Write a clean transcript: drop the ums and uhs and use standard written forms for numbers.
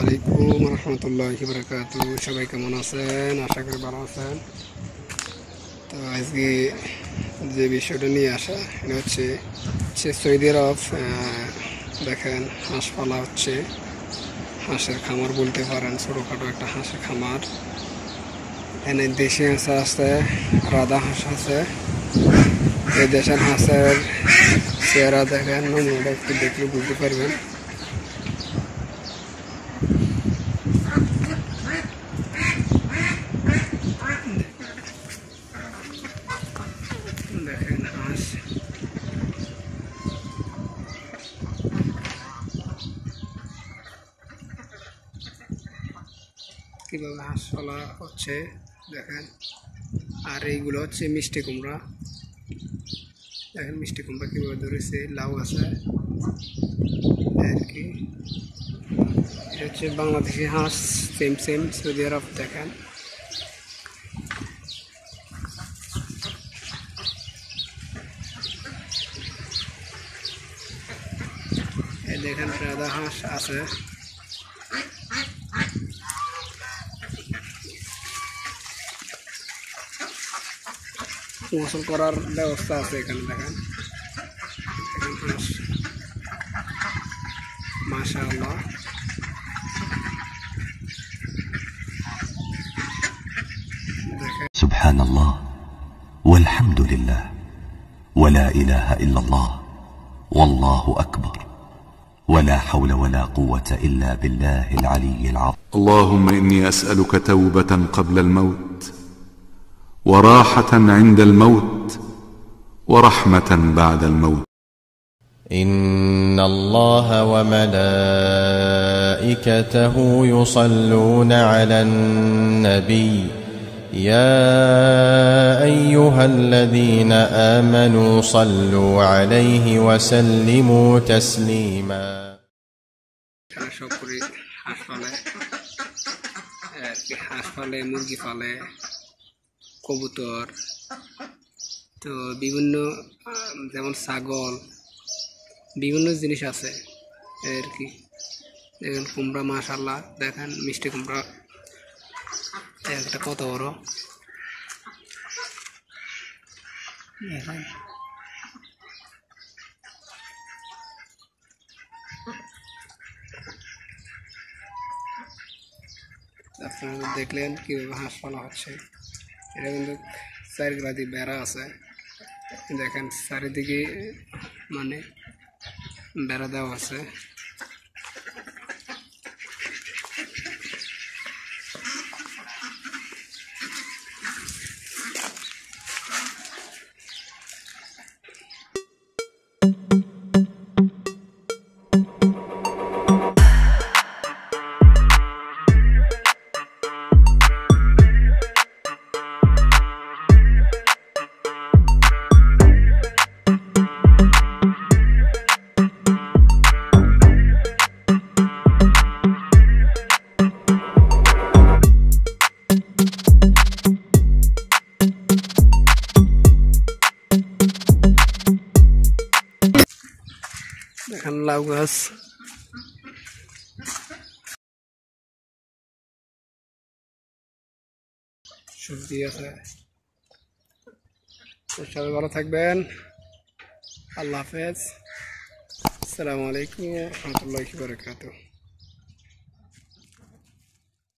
আলাইকুম রহমতুল্লাহি বারাকাতুহু। সবাই কেমন আছেন? আশা করি ভালো আছেন। তো আজকে যে বিষয়টা নিয়ে আসা এটা হচ্ছে সৌদি আরব। দেখেন হাঁস পালা হচ্ছে, হাঁসের খামার বলতে পারেন, ছোটোখাটো একটা হাঁসের খামার। এখানে দেশি হাঁস আছে, রাধা হাঁস আছে। এই দেশের হাঁসের চেহারা দেখেন, নমুনাটা একটু দেখলে বুঝতে পারবেন। দেখেন হাঁস কিভাবে হাঁস পালা হচ্ছে দেখেন। আর এইগুলো হচ্ছে মিষ্টি কুমড়া। দেখেন মিষ্টি কুমড়া কীভাবে ধরেছে, লাউ আছে আর কি। এটা হচ্ছে বাংলাদেশি হাঁস, সেম সেম সৌদি আরব। দেখেন এই দেখেন রাধা হাঁস আছে। গোসল করার ব্যবস্থা আছে এখানে। দেখেন হাঁস, মাশাআল্লাহ। سبحان الله والحمد لله ولا إله إلا الله والله أكبر ولا حول ولا قوة إلا بالله العلي العظيم. اللهم إني أسألك توبة قبل الموت وراحة عند الموت ورحمة بعد الموت. إن الله وملائكته يصلون على النبي يا أيها الذين آمنوا صلوا عليه وسلموا تسليما. হাঁস পালে, মুরগি পালে, কবুতর, তো বিভিন্ন যেমন ছাগল, বিভিন্ন জিনিস আছে আর কি। দেখেন কুমড়া, মাশাআল্লাহ। দেখেন মিষ্টি কুমড়া একটা কত বড়। আপনারা দেখলেন কিভাবে হাঁস পালা হচ্ছে। এটা কিন্তু চারিদিকে বেড়া আছে। দেখেন চারিদিকে মানে বেড়া দেওয়া আছে। দেখেন লাউ গাছ, সবজি আছে। সবাই ভালো থাকবেন। আল্লাহ হাফেজ। আসসালামু আলাইকুম রহমতুল্লাহি বারাকাতুহু।